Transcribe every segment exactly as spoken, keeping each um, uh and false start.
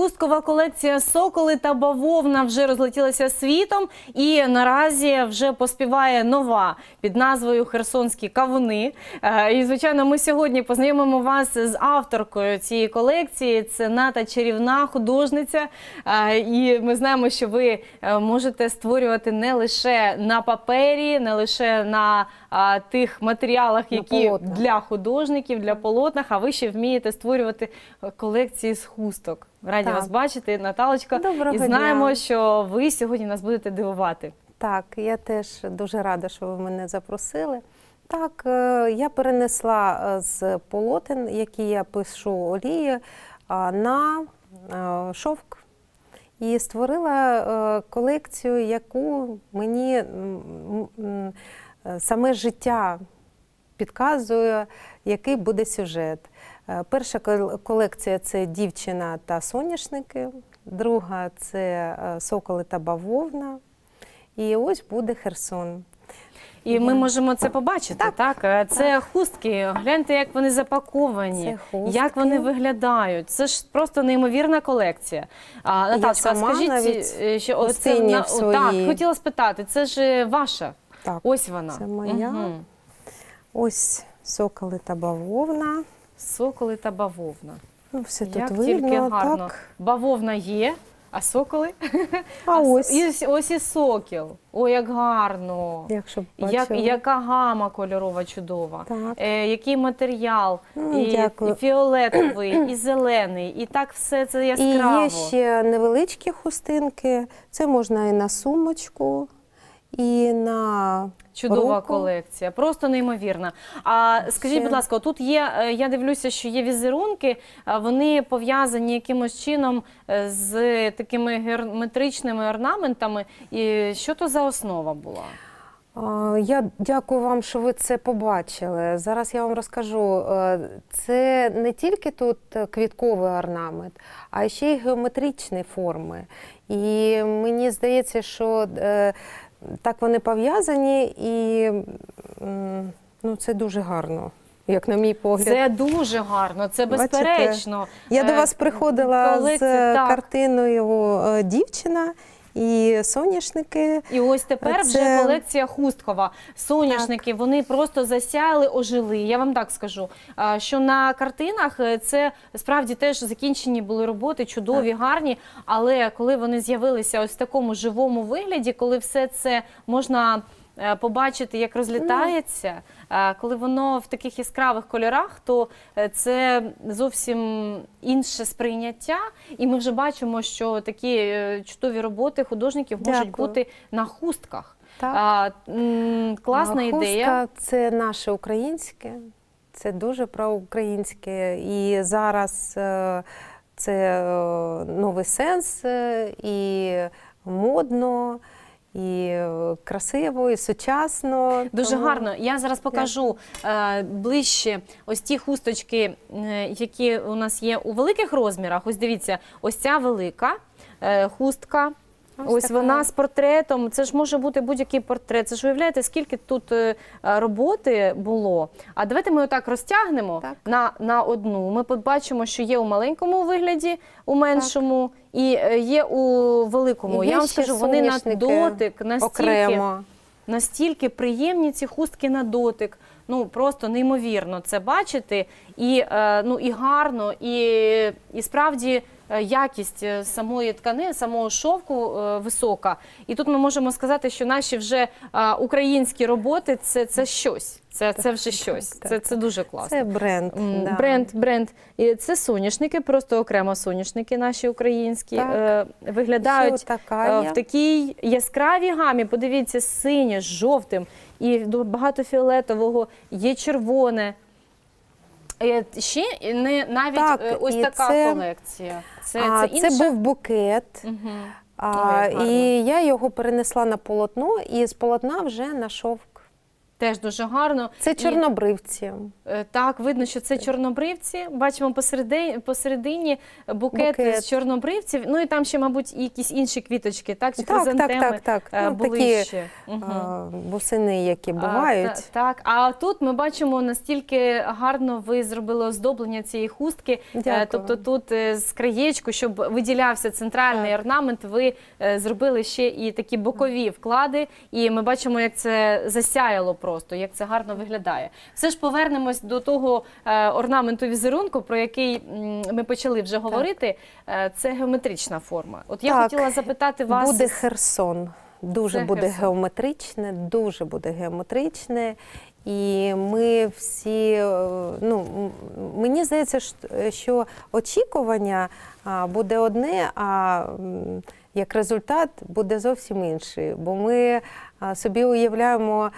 Хусткова колекція «Соколи та бавовна» вже розлетілася світом, і наразі вже поспіває нова під назвою «Херсонські кавуни». І, звичайно, ми сьогодні познайомимо вас з авторкою цієї колекції. Це Ната чарівна художниця. І ми знаємо, що ви можете створювати не лише на папері, не лише на а, тих матеріалах, які для художників, для полотнах, а ви ще вмієте створювати колекції з хусток. Раді так. вас бачити, Наталочка. Доброго і знаємо, дня. що ви сьогодні нас будете дивувати. Так, я теж дуже рада, що ви мене запросили. Так, я перенесла з полотен, які я пишу олією, на шовк. І створила колекцію, яку мені саме життя підказує, який буде сюжет. Перша колекція – це «Дівчина та соняшники», друга – це «Соколи та бавовна», і ось буде Херсон. І ми можемо це побачити, так? так? Це так. хустки, гляньте, як вони запаковані, як вони виглядають. Це ж просто неймовірна колекція. А, Наталочка, скажіть, що ось це, на... так, хотіла спитати, це ж ваша? Так, ось вона. Це моя. Угу. Ось «Соколи та бавовна». «Соколи та бавовна». Ну, все тут як видно, тільки гарно. Так. Бавовна є, а соколи? А, а ось. І, ось і сокіл. О, як гарно. Якщо як, яка гама кольорова чудова. Е, який матеріал. Ну, і, і фіолетовий, і зелений. І так все це яскраво. І є ще невеличкі хустинки. Це можна і на сумочку, і на Чудова руку. колекція, просто неймовірна. А скажіть, Ще... будь ласка, тут є, я дивлюся, що є візерунки, вони пов'язані якимось чином з такими геометричними орнаментами. І що то за основа була? Я дякую вам, що ви це побачили. Зараз я вам розкажу. Це не тільки тут квітковий орнамент, а ще й геометричні форми. І мені здається, що так вони пов'язані, і ну, це дуже гарно, як на мій погляд. Це дуже гарно, це безперечно. Бачите? Я до вас приходила Колекції, з так. картиною «Дівчина» і соняшники. І ось тепер це... вже колекція хусткова. Соняшники, так. вони просто засяяли, ожили. Я вам так скажу, що на картинах це справді теж закінчені були роботи, чудові, так. гарні, але коли вони з'явилися ось в такому живому вигляді, коли все це можна побачити, як розлітається, коли воно в таких яскравих кольорах, то це зовсім інше сприйняття. І ми вже бачимо, що такі чудові роботи художників можуть Дякую. бути на хустках. Так. А, класна Хустка ідея. – це наше українське, це дуже проукраїнське. І зараз це новий сенс, і модно, і красиво, і сучасно. Дуже тому... гарно. Я зараз покажу е, ближче ось ті хусточки, е, які у нас є у великих розмірах. Ось дивіться, ось ця велика е, хустка. Ось, ось вона з портретом, це ж може бути будь-який портрет. Це ж уявляєте, скільки тут роботи було. А давайте ми отак розтягнемо на, на одну. Ми побачимо, що є у маленькому вигляді, у меншому, так. і є у великому. І Я вам скажу, вони на дотик настільки, настільки приємні, ці хустки на дотик. Ну, просто неймовірно це бачити. І, ну, і гарно, і, і справді якість самої тканини, самого шовку висока. І тут ми можемо сказати, що наші вже українські роботи – це, це щось. Це, це вже щось. Це, це дуже класно. Це бренд. Да. Бренд, бренд. І це соняшники, просто окремо соняшники наші українські. Так. Виглядають в такій яскравій гамі. Подивіться, синє, з жовтим. І багато фіолетового, є червоне. Ще не, навіть так, ось така це, колекція. Це, а, це, це був букет, угу. а, Ой, і я його перенесла на полотно, і з полотна вже на шовк. Теж дуже гарно. Це чорнобривці. І, так, видно, що це чорнобривці. Бачимо посередині, посередині букет, Букет з чорнобривців. Ну і там ще, мабуть, і якісь інші квіточки, так? Чи Так, хризантеми так, так, так. Ну, були такі ще. Угу. а, бусини, які бувають. А, та, так, а тут ми бачимо, настільки гарно ви зробили оздоблення цієї хустки. Дякую. Тобто тут з краєчку, щоб виділявся центральний Так. орнамент, ви зробили ще і такі бокові вклади. І ми бачимо, як це засяяло просто, як це гарно виглядає. Все ж повернемось до того орнаменту візерунку, про який ми почали вже говорити. Це геометрична форма. От я Так, хотіла запитати вас... Буде Херсон. Дуже Це буде Херсон. геометричне, дуже буде геометричне. І ми всі, ну, мені здається, що очікування буде одне, а як результат буде зовсім інший. Бо ми собі уявляємо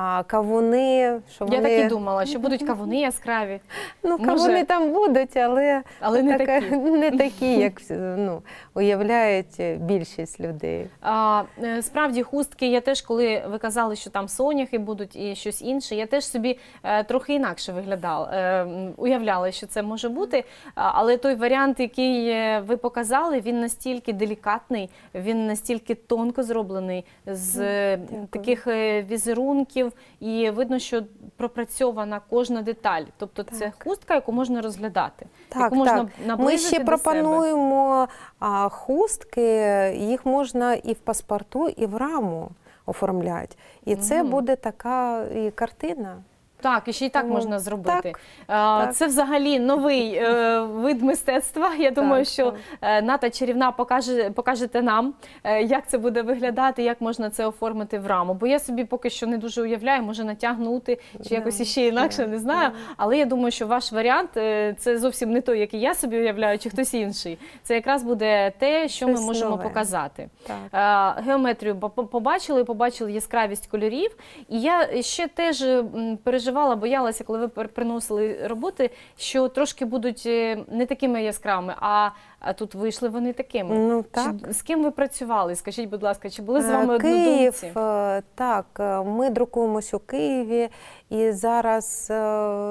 кавуни, що вони... Я так і думала, що будуть кавуни яскраві. Ну, Може... кавуни там будуть, але, але не, така, такі. не такі, як ну, уявляють більшість людей. А, справді, хустки, я теж, коли ви казали, що там соняхи будуть і щось інше, я теж собі е, трохи інакше виглядала, е, уявляла, що це може бути. Але той варіант, який ви показали, він настільки делікатний, він настільки тонко зроблений, з Дякую. таких візерунків, і видно, що пропрацьована кожна деталь. Тобто Так. це хустка, яку можна розглядати, Так, яку можна так. наблизити Ми ще до пропонуємо а, хустки, їх можна і в паспорту, і в раму оформляти. І це Мгм. буде така і картина. Так, і ще й так Тому- можна зробити. Так, А, так. Це взагалі новий е, вид мистецтва. Я думаю, Так, що так. е, Ната Чарівна покаже, покажете нам, е, як це буде виглядати, як можна це оформити в раму. Бо я собі поки що не дуже уявляю, може натягнути, чи Да, якось іще інакше, да, не знаю. да. Але я думаю, що ваш варіант е, це зовсім не той, який я собі уявляю, чи хтось інший. Це якраз буде те, що ми Щось можемо нове. показати. Так. Е, Геометрію по- побачили, побачили яскравість кольорів. І я ще теж м, переживала, боялася, коли ви пер- приносили роботи, що трошки будуть е, не такими яскравими, а, а тут вийшли вони такими. Ну, так. Чи, з ким ви працювали? Скажіть, будь ласка, чи були з Е, вами Київ, однодумці? е, так, е, ми друкуємось у Києві, і зараз е,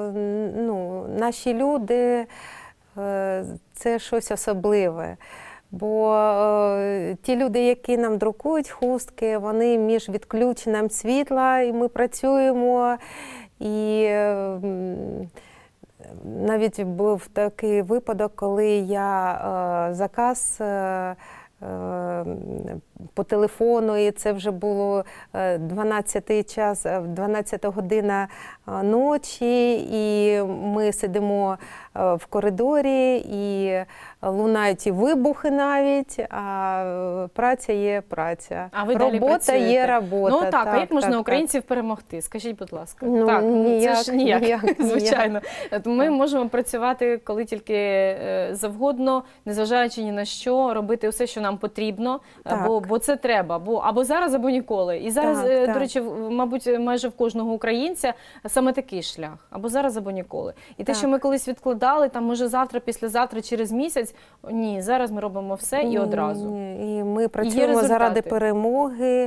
ну, наші люди е, це щось особливе. Бо е, ті люди, які нам друкують хустки, вони між відключенням світла, і ми працюємо. І е, м, навіть був такий випадок, коли я е, заказ е, е, по телефону, і це вже було дванадцятий час, дванадцята година ночі, і ми сидимо в коридорі, і лунають і вибухи навіть, а праця є праця. А ви далі робота працюєте? є робота. Ну так, так а як можна так, українців перемогти? Скажіть, будь ласка. Ну, так, ніяк, це ж ніяк, ніяк, ніяк. звичайно. Ми Так. можемо працювати коли тільки е, завгодно, незважаючи ні на що, робити все, що нам потрібно, Так. бо, бо це треба, бо або зараз, або ніколи. І зараз, Так, е, так. до речі, в- мабуть, майже в кожного українця саме такий шлях, або зараз, або ніколи. І те, Так. що ми колись відкладали, там може завтра, післязавтра, через місяць, ні, зараз ми робимо все і одразу. І ми працюємо результати. заради перемоги,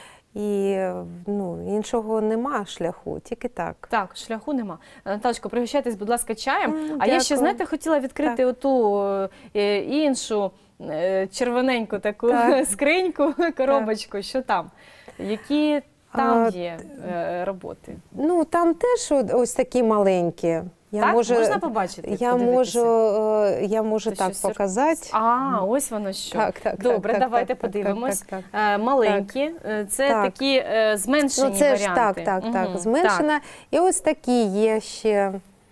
і ну, іншого нема шляху, тільки так. Так, шляху нема. Наталочко, пригощайтесь, будь ласка, чаєм. М, А я ще, дякую. знаєте, хотіла відкрити Так. оту е, іншу е, червоненьку таку Так. скриньку, коробочку. Що там? Які там А, є е, роботи? Ну, там теж от- ось такі маленькі. Я Так? можу, Можна побачити, Я подивитися? можу, е, я можу Це так щось сюр- показати. А, ось воно що. Так, так, Добре, так, давайте так, так, подивимось. так, так, Е, Маленькі, е, це Так. такі е, зменшені Ну, це ж варіанти. так, так, так, Мгм, зменшена. І ось такі є ще.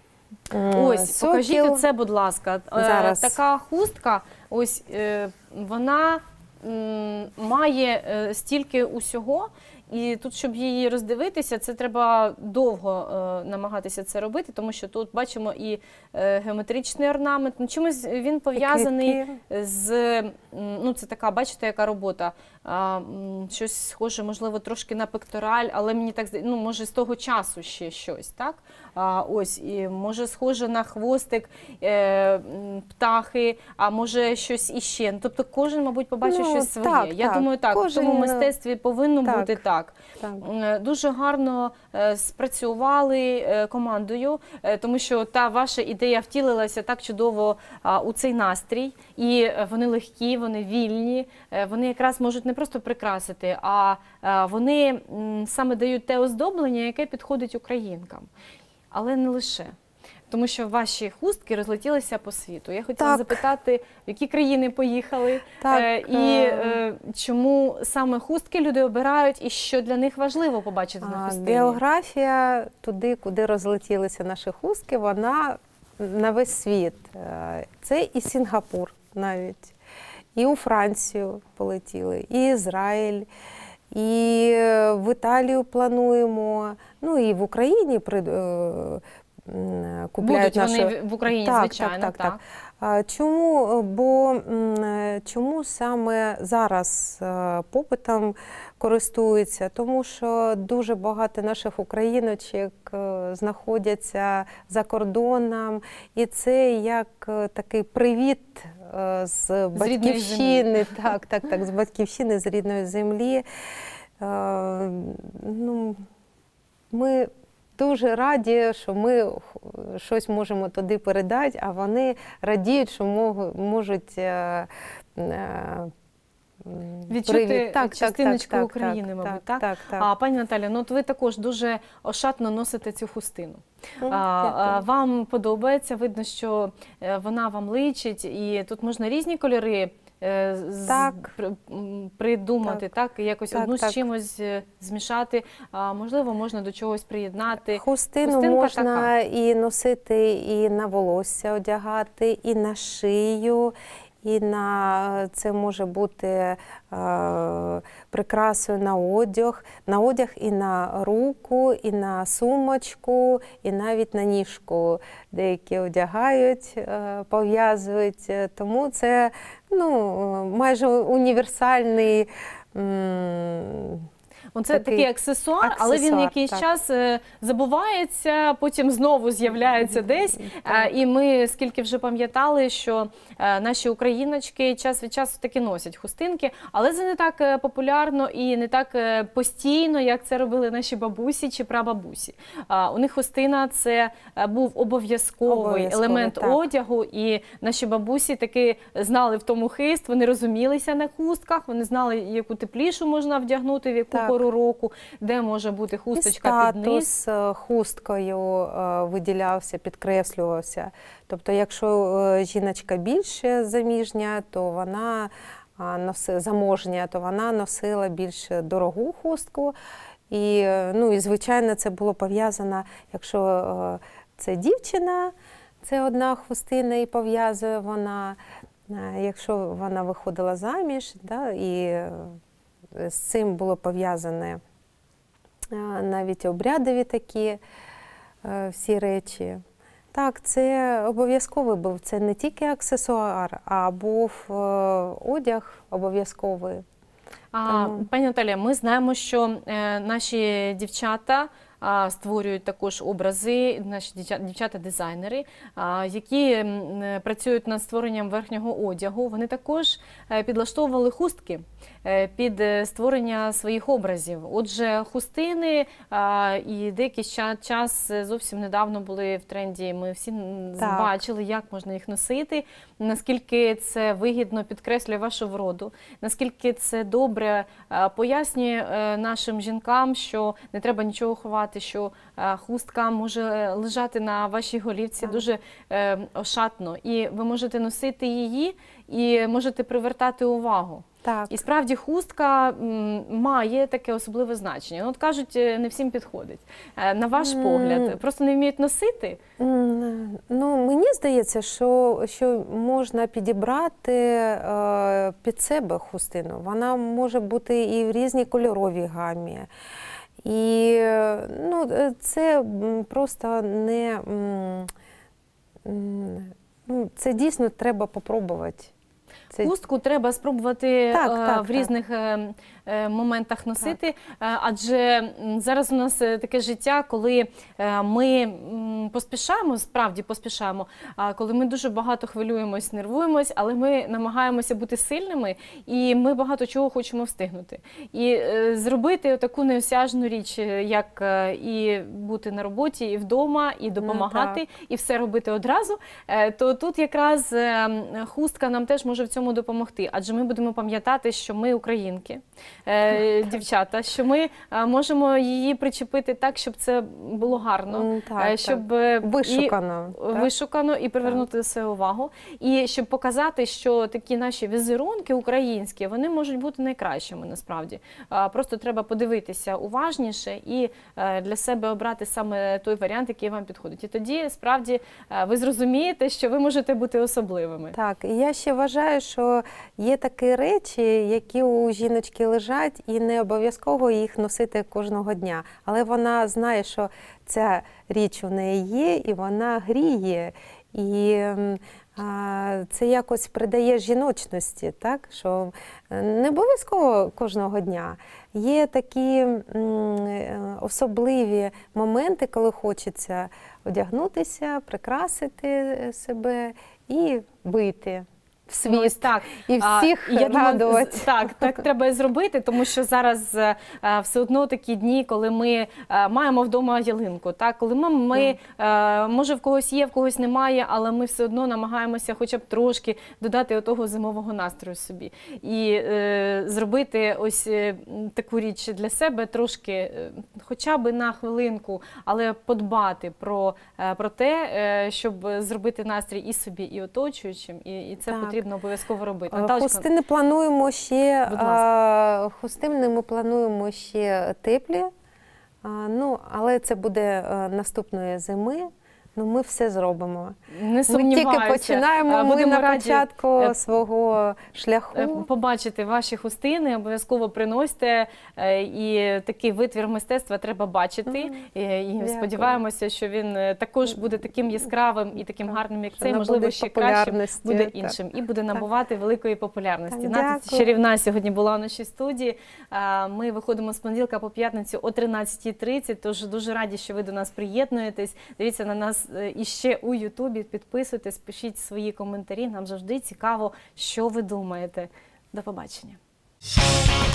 м, Ось, покажіть сокіл. оце, будь ласка. Е, Зараз. Така хустка, ось е, вона м, має е, стільки усього, і тут, щоб її роздивитися, це треба довго е, намагатися це робити, тому що тут бачимо і е, геометричний орнамент. Ну, чимось він пов'язаний Квітки. з, м, ну це така, бачите, яка робота, а, м, щось схоже, можливо, трошки на пектораль, але мені так здається, ну, може, з того часу ще щось, так? А, ось, і може, схоже на хвостик е, м, птахи, а може, щось іще. Ну, тобто кожен, мабуть, побачить Ну, щось своє. так, Я так. думаю, так, Кожен, в тому мистецтві повинно так. бути так. так. Так. Е, Дуже гарно е, спрацювали е, командою, е, тому що та ваша ідея втілилася так чудово а, у цей настрій. І е, вони легкі, вони вільні, е, вони якраз можуть не просто прикрасити, а е, вони м, саме дають те оздоблення, яке підходить українкам. Але не лише. Тому що ваші хустки розлетілися по світу. Я хотіла Так. запитати, в які країни поїхали, Так, е, і е, е, чому саме хустки люди обирають, і що для них важливо побачити на А, хустині? Географія туди, куди розлетілися наші хустки, вона на весь світ. Е, Це і Сінгапур навіть, і у Францію полетіли, і Ізраїль, і в Італію плануємо, ну і в Україні при, е, м, купляють Будуть вони наші... в Україні, Так, звичайно, так, так, так. так. А Чому? Бо м, чому саме зараз е, попитом користуються? Тому що дуже багато наших україночок е, знаходяться за кордоном, і це як е, такий привіт е, з рідної батьківщини, так, так, так, з батьківщини, з рідної землі. Е, Ну, ми дуже раді, що ми щось можемо туди передати, а вони радіють, що мог- можуть е, е, Відчути привіт. Так, частиночку так, так, України, так, мабуть, так? так? Так, так. А, пані Наталя, ну от ви також дуже ошатно носите цю хустину. Ну, А, а, дякую. вам подобається, видно, що е, вона вам личить, і тут можна різні кольори е, з- Так. при- м, придумати, так, і якось Так, одну так. з чимось е, змішати, а можливо, можна до чогось приєднати. Хустину Хустинка можна така. і носити, і на волосся одягати, і на шию, і на це може бути е, прикрасою на одяг, на одяг і на руку, і на сумочку, і навіть на ніжку. Деякі одягають, е, пов'язують. Тому це ну, майже універсальний. м, Оце Такий такий аксесуар, але він аксесуар, якийсь так. час е, забувається, потім знову з'являється десь. Е, І ми скільки вже пам'ятали, що е, наші україночки час від часу таки носять хустинки, але це не так е, популярно і не так е, постійно, як це робили наші бабусі чи прабабусі. А, У них хустина – це е, був обов'язковий Обов'язковий, елемент так. одягу, і наші бабусі таки знали в тому хист, вони розумілися на хустках, вони знали, яку теплішу можна вдягнути, в яку Так. пору року, де може бути І хусточка під низ. статус е, хусткою е, виділявся, підкреслювався. Тобто, якщо е, жіночка більше заміжня, то вона а, носи, заможня, то вона носила більш дорогу хустку. І, е, ну, і звичайно, це було пов'язано, якщо е, це дівчина, це одна хустина і пов'язує вона. Е, Якщо вона виходила заміж, да, і е, з цим було пов'язане е, навіть обрядові такі е, всі речі. Так, це обов'язковий був. Це не тільки аксесуар, а був е, одяг обов'язковий. А, Тому- пані Наталія, ми знаємо, що е, наші дівчата а, створюють також образи, наші дівча- дівчата-дизайнери, а, які м, е, працюють над створенням верхнього одягу. Вони також е, підлаштовували хустки е, під е, створення своїх образів. Отже, хустини а, і деякий ща- час е, зовсім недавно були в тренді. Ми всі м, Так. бачили, як можна їх носити, наскільки це вигідно підкреслює вашу вроду, наскільки це добре е, пояснює е, нашим жінкам, що не треба нічого ховати, що е, хустка може лежати на вашій голівці Так. дуже е, ошатно. І ви можете носити її і можете привертати увагу. Так. І справді хустка м, має таке особливе значення. Ну, от кажуть, е, не всім підходить. Е, На ваш М. погляд, просто не вміють носити? М, Ну, мені здається, що, що можна підібрати е, під себе хустину. Вона може бути і в різній кольоровій гамі. І е, ну, е, це м, просто не м, м, ну, це дійсно треба попробувати. Це... Хустку треба спробувати Так, е, так, в так. різних е, е, моментах носити, е, адже м, зараз у нас е, таке життя, коли е, ми м, поспішаємо, справді поспішаємо, а коли ми дуже багато хвилюємось, нервуємось, але ми намагаємося бути сильними і ми багато чого хочемо встигнути. І е, зробити таку неосяжну річ, е, як е, і бути на роботі, і вдома, і допомагати, Ну, і все робити одразу, е, то тут якраз е, хустка нам теж може в цьому допомогти, адже ми будемо пам'ятати, що ми українки, е, дівчата, що ми е, можемо її причепити так, щоб це було гарно, М, так, е, щоб е, так. Вишукано, і, так? вишукано і привернути до себе увагу, і щоб показати, що такі наші візерунки українські, вони можуть бути найкращими насправді. Е, Просто треба подивитися уважніше і е, для себе обрати саме той варіант, який вам підходить. І тоді, справді, е, ви зрозумієте, що ви можете бути особливими. Так, і я ще вважаю, що є такі речі, які у жіночки лежать, і не обов'язково їх носити кожного дня. Але вона знає, що ця річ у неї є, і вона гріє. І м, а, це якось придає жіночності, так? Що не обов'язково кожного дня. Є такі м, особливі моменти, коли хочеться одягнутися, прикрасити себе і вийти в світ. Ну, ось так. І всіх А, я думаю, радувати. з- так, так треба і зробити, тому що зараз е, е, все одно такі дні, коли ми е, маємо вдома ялинку, так? Коли ми, ми е, може в когось є, в когось немає, але ми все одно намагаємося хоча б трошки додати отого зимового настрою собі. І е, зробити ось е, таку річ для себе трошки, е, хоча б на хвилинку, але подбати про, е, про те, е, щоб зробити настрій і собі, і оточуючим, і, і це Так. потрібно обов'язково робити. Е, Наталочка, Хустини плануємо ще, Будь а, хустини ми плануємо ще теплі, а, ну, але це буде е, наступної зими. Ну, ми все зробимо. не Ми сумніваюся. тільки починаємо, Е, ми будемо на раді, початку е, свого е, шляху. побачити ваші хустини, обов'язково приносьте, е, і такий витвір мистецтва треба бачити. Е, І Дякую. сподіваємося, що він е, також буде таким яскравим і таким гарним, як Що цей, набуде можливо, ще кращим, популярності, буде так. іншим і буде набувати великої популярності. Так, Наталя дякую. Чарівна сьогодні була у нашій студії. Е, Ми виходимо з понеділка по п'ятницю о тринадцятій тридцять, тож дуже раді, що ви до нас приєднуєтесь. Дивіться на нас е, іще у Ютубі, підписуйтесь, пишіть свої коментарі. Нам завжди цікаво, що ви думаєте. До побачення.